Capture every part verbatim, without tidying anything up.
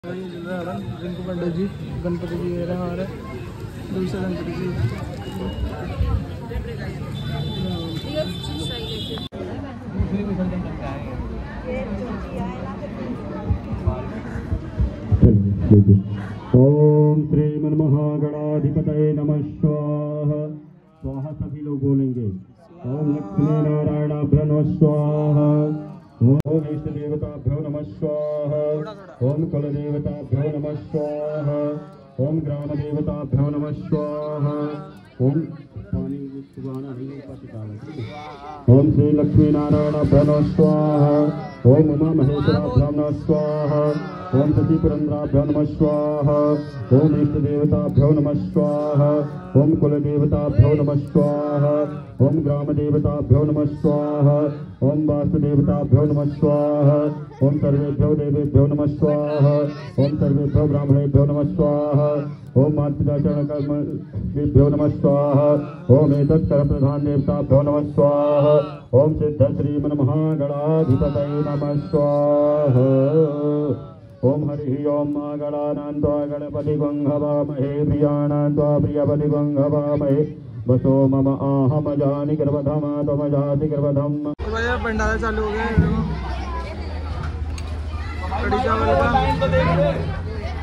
रिंकू पंडित जी गणपति जी ये रहे हमारे दूसरे गणपति जी। ओम श्री मनमहागणाधिपतये नमः स्वाहा। स्वाहा सभी लोग बोलेंगे। ओम लक्ष्मी नारायणाभ्यो नमः स्वाहा। ओम इष्ट देवताभ्यो नमः स्वाहा। ओम कुल देवताभ्यो नमः स्वाहा। ओम ग्राम देवताभ्यो नमः स्वाहा। ओम पानी ओम श्री लक्ष्मी नारायणाभ्यो नमः स्वाहा। ओम उमा महेश्वराभ्यो नमः स्वाहा। ओम सती पुरंद्राभ्यो नमः स्वाहा। ओम इष्ट देवताभ्यो नमः स्वाहा। ओम कुल देवताभ्यो नमः स्वाहा। ओम ग्राम देवताभ्यो नमः स्वाहा। ओम वास्तु देवताभ्यो नमः स्वाहा। ओम सर्वेभ्यो देवेभ्यो नमः स्वाहा। ओम सर्वेभ्यो ब्राह्मणेभ्यो नमः स्वाहा। ओम मातृपिता चरण कर्मभ्यो नमः स्वाहा। ओम एतत् कर प्रधान देवताभ्यो नमः स्वाहा। ओम सिद्ध श्री मनमहागणाधिपतये नमः स्वाहा। ओम हरि ओम गणानान्त्वा गणपति गंघवामहे प्रियाणान्त्वा प्रियपति गंघवामहे बसो मम आहम जानि गर्भधम तम जाति गर्भधम। तो भैया भंडारा चालू हो गया कड़ी चावल का।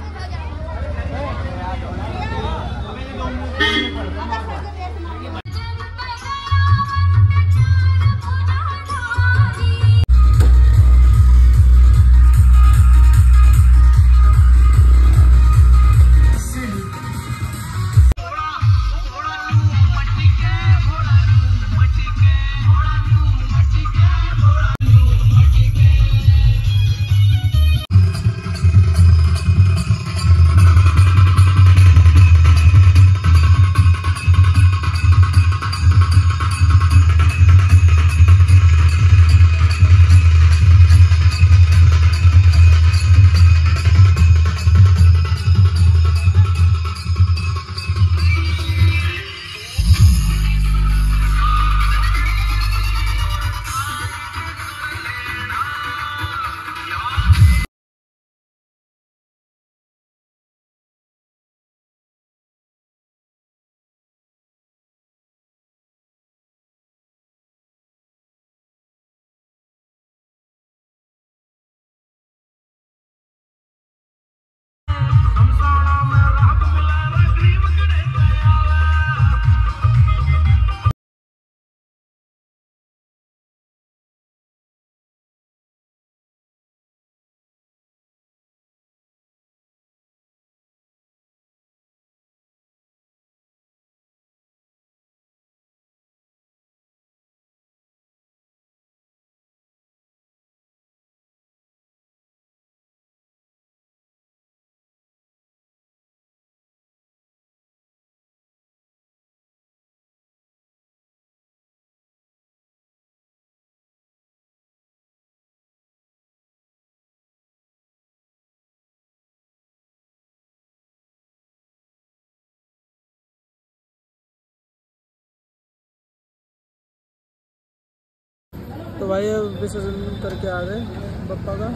तो भाई अब विसर्जन करके आ गए बप्पा का।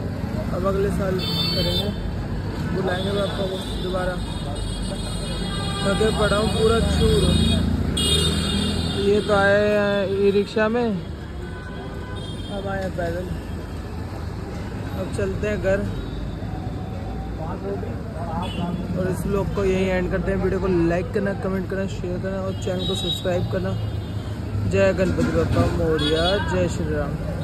अब अगले साल करेंगे, बुलाएंगे बप्पा को दोबारा। थके पड़ा हूँ पूरा चूर। ये तो आए ई रिक्शा में, अब आए पैदल। अब चलते हैं घर और इस व्लॉग को यही एंड करते हैं। वीडियो को लाइक करना, कमेंट करना, शेयर करना और चैनल को सब्सक्राइब करना। जय गणपति बप्पा मोरया, जय श्री राम।